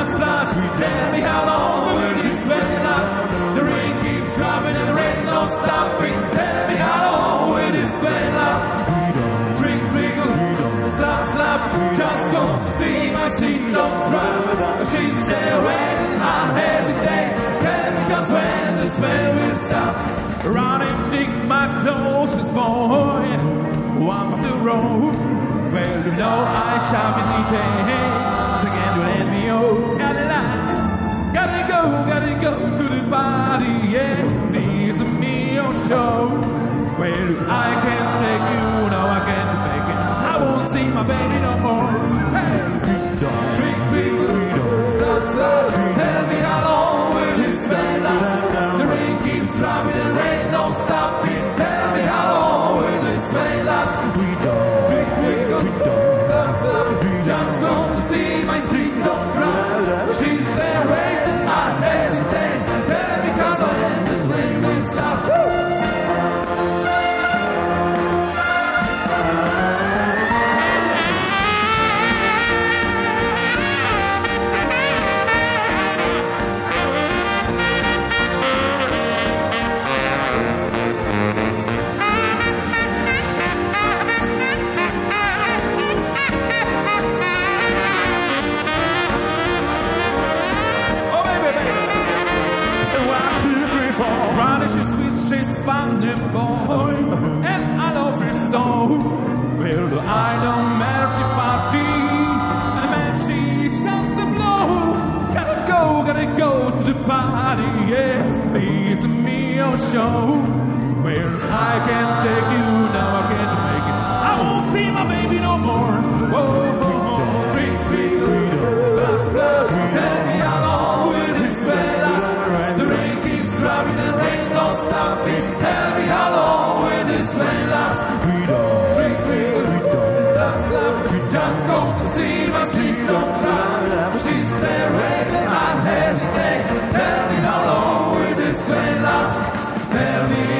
splash. Tell me how long will this rain last? The rain keeps dropping and the rain don't stopping. Tell me how long will this rain last? Drink, trickle, slap, slap. Just go to see my seat, don't drop. She's there waiting, I hesitate. Tell me just when this rain will stop. Running, dig my closest boy. One of the road. Well, you know I shall be seated. So can you let me go? Gotta go to the party, yeah. Please me your show. Well, I can't take you, no, I can't make it. I won't see my baby no more. Hey, trick, trick, flash, flash. Tell me how long will this rain last? The rain keeps dropping, the rain don't stop it. Tell me how long will this rain last? Trick, trick, flash, flash. Just go to see my sweet don't drop. She's there waiting, I hesitate. Tell me cause when this rain will stop. She's funny boy, and I love her so. Well, I don't matter the party, and the man she shot the blow. Gotta go to the party, yeah. Please me your show. Well, I can't take you now, I can't make it. I won't see my baby no more. Whoa, trick, trick, flash, flash. Tell me how long will this rain last? The rain keeps dropping, the rain don't stop it. Tell me how long will this rain last? Trick, trick, slap, slap. Just go to see my sweet don't drop. She's there waiting, I hesitate. Tell me how long will this rain last? Tell me